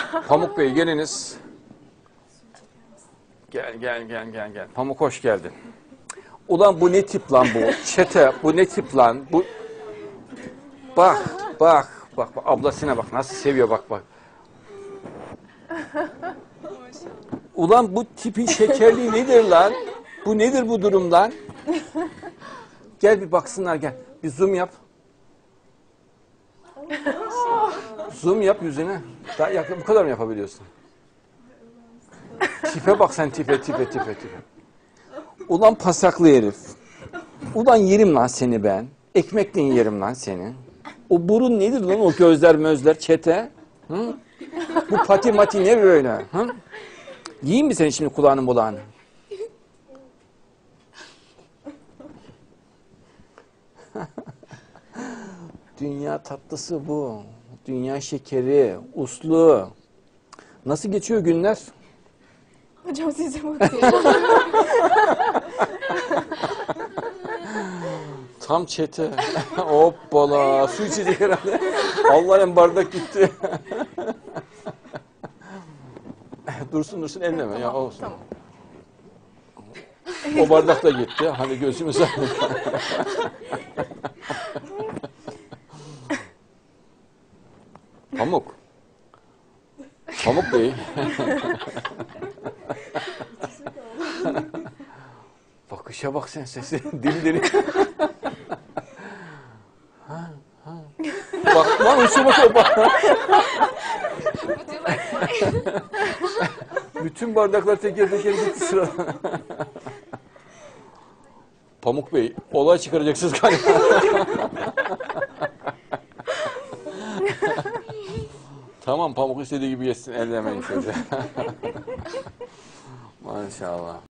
Pamuk Bey geliniz. Gel. Pamuk hoş geldin. Ulan bu ne tip lan bu? Çete bu ne tip lan? Bu bak. Ablasına bak nasıl seviyor bak. Ulan bu tipin şekerliği nedir lan? Bu nedir bu durum lan? Gel bir baksınlar gel. Bir zoom yap. Zoom yap yüzüne. Daha yakın bu kadar mı yapabiliyorsun? Tipe bak sen tipe. Ulan pasaklı herif. Ulan yerim lan seni ben. Ekmekle yerim lan seni. O burun nedir lan o gözler mözler çete? Hı? Bu pati mati ne böyle? Hı? Yiyeyim mi seni şimdi kulağını? Dünya tatlısı bu. Dünya şekeri, uslu. Nasıl geçiyor günler? Hocam size bakıyorum. Tam çete. Hoppala. Su içecek herhalde. Allah'ın bardak gitti. Dursun elleme ya olsun. Tamam. O bardak da gitti. Hani gözümüz Pamuk Bey. Bakışa bak sen sesi. Dili. Bak lan uçuma bak. Bütün bardaklar teker gitti sırada. Pamuk Bey, olay çıkaracaksınız galiba. Tamam Pamuk istediği gibi yesin, ellemeyin çocuğa. Maşallah.